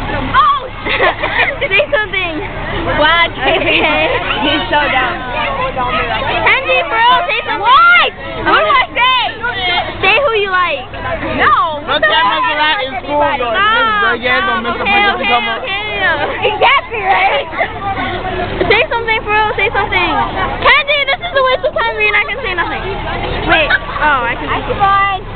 Oh! Say something. Wow, okay. He's so dumb. Kenji, for real, say something. What? What do I say? Say who you like. No. No cameras allowed in school, yo. Exactly, right? Say something, for real, say something. Kenji, this is a waste of time, you're not going to say nothing. Wait. Oh, I can say something.